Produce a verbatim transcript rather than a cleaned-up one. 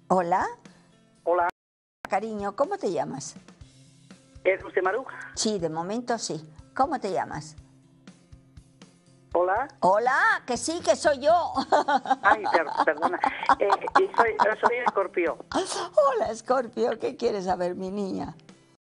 Hola, Hola, cariño, ¿cómo te llamas? ¿es usted Maru? Sí, de momento sí. ¿Cómo te llamas? Hola. Hola, que sí, que soy yo. Ay, per- perdona. Eh, y soy, soy Escorpio. Hola, Escorpio, ¿qué quieres saber, mi niña?